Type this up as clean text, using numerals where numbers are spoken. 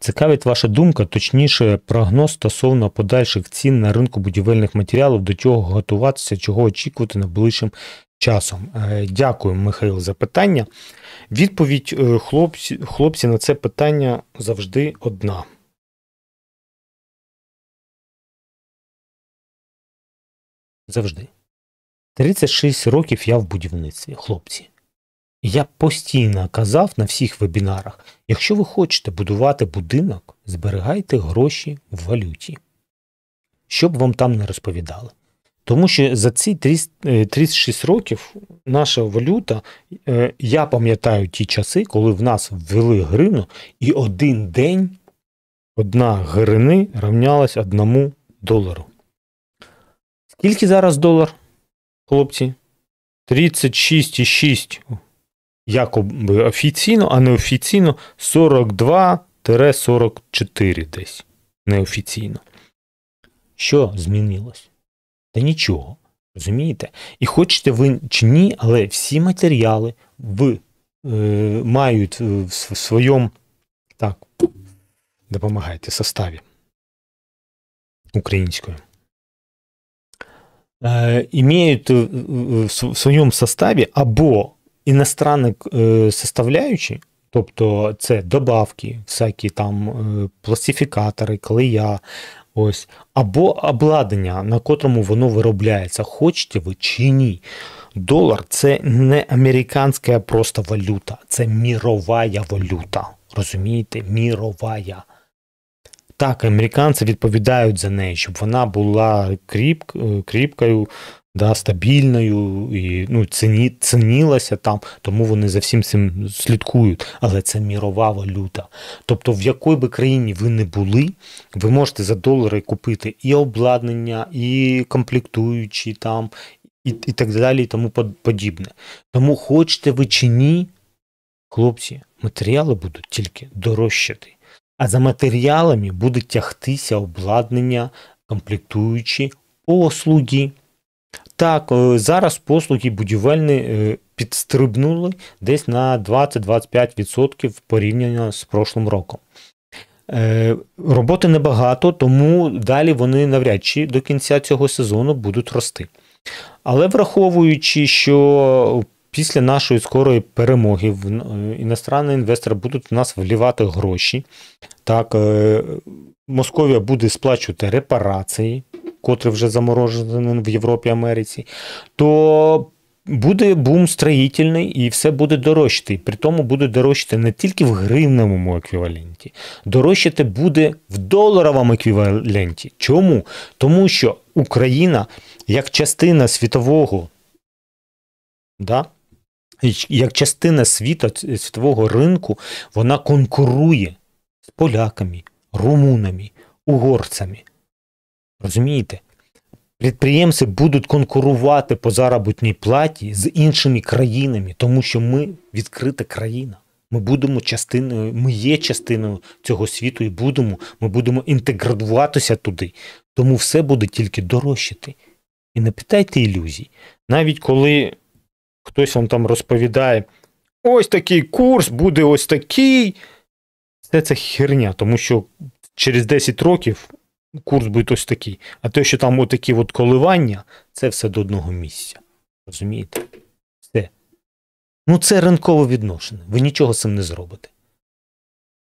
Цікавить ваша думка, точніше прогноз стосовно подальших цін на ринку будівельних матеріалів, до чого готуватися, чого очікувати найближчим часом. Дякую, Михайло, за питання. Відповідь, хлопці, на це питання завжди одна. Завжди. 36 років я в будівництві, хлопці. Я постійно казав на всіх вебінарах, якщо ви хочете будувати будинок, зберігайте гроші в валюті. Щоб вам там не розповідали. Тому що за ці 36 років наша валюта, я пам'ятаю ті часи, коли в нас ввели гривну, і один день одна гривни рівнялась $1. Скільки зараз долар, хлопці? 36,6 якоби офіційно, а неофіційно 42-44 десь неофіційно. Що змінилось? Та нічого, розумієте? І хочете ви чи ні, але всі матеріали мають в своєму, так, допомагайте, составі українською. Имеют в своєму составі або іностранні составляючі, тобто це добавки, всякі там пластифікатори, клея, ось, або обладнання, на котрому воно виробляється, хочете ви чи ні. Долар – це не американська просто валюта, це мірова валюта, розумієте, мірова. Так, американці відповідають за неї, щоб вона була кріпкою, да, стабільною, і цінилася там, тому вони за всім цим слідкують. Але це мірова валюта. Тобто в якій би країні ви не були, ви можете за долари купити і обладнання, і комплектуючі там, і так далі, і тому подібне. Тому хочете ви чи ні, хлопці, матеріали будуть тільки дорожчати. А за матеріалами буде тягтися обладнання, комплектуючі, послуги. Так, зараз послуги будівельні підстрибнули десь на 20-25% порівняно з прошлим роком. Роботи небагато, тому далі вони навряд чи до кінця цього сезону будуть рости. Але враховуючи, що після нашої скорої перемоги іностранні інвестори будуть в нас вливати гроші. Так, Московія буде сплачувати репарації, котрі вже заморожені в Європі, Америці, то буде бум строїтельний і все буде дорожчати. При тому буде дорожчати не тільки в гривневому еквіваленті, дорожчати буде в доларовому еквіваленті. Чому? Тому що Україна, як частина світового, да, як частина світового ринку, вона конкурує з поляками, румунами, угорцями. Розумієте? Підприємці будуть конкурувати по заробітній платі з іншими країнами, тому що ми відкрита країна. Ми будемо частиною, ми є частиною цього світу і ми будемо інтегруватися туди. Тому все буде тільки дорожчати. І не питайте ілюзій. Навіть коли хтось вам там розповідає, ось такий курс, буде ось такий. Це херня, тому що через 10 років курс буде ось такий. А те, що там отакі от коливання, це все до одного місця. Розумієте? Все. Це ринкове відношення. Ви нічого з цим не зробите.